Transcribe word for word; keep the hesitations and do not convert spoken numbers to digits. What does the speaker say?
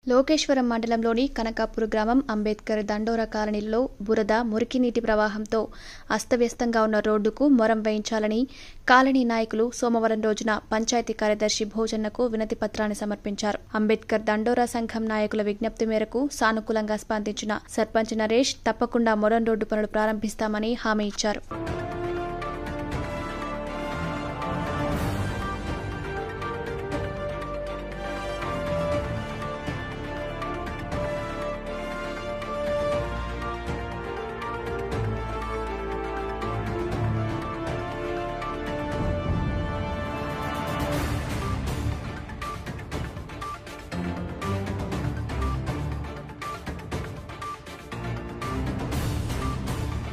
లోకేశ్వరం మండలంలోని కనకాపూర్ గ్రామం అంబేద్కర్ దండోరా కాలనీలో బురద, మురికి నీటి ప్రవాహంతో అస్తవ్యస్తంగా ఉన్న రోడ్డుకు మొరం వేయించాలని కాలనీ నాయకులు సోమవారం రోజున పంచాయతీ కార్యదర్శి భోజన్నకు వినతి పత్రాన్ని సమర్పించారు. అంబేద్కర్ దండోరా సంఘం నాయకుల విజ్ఞప్తి మేరకు సానుకూలంగా స్పందించిన సర్పంచ్ నరేష్ తప్పకుండా మొరం రోడ్డు పనులు ప్రారంభిస్తామని హామీ ఇచ్చారు.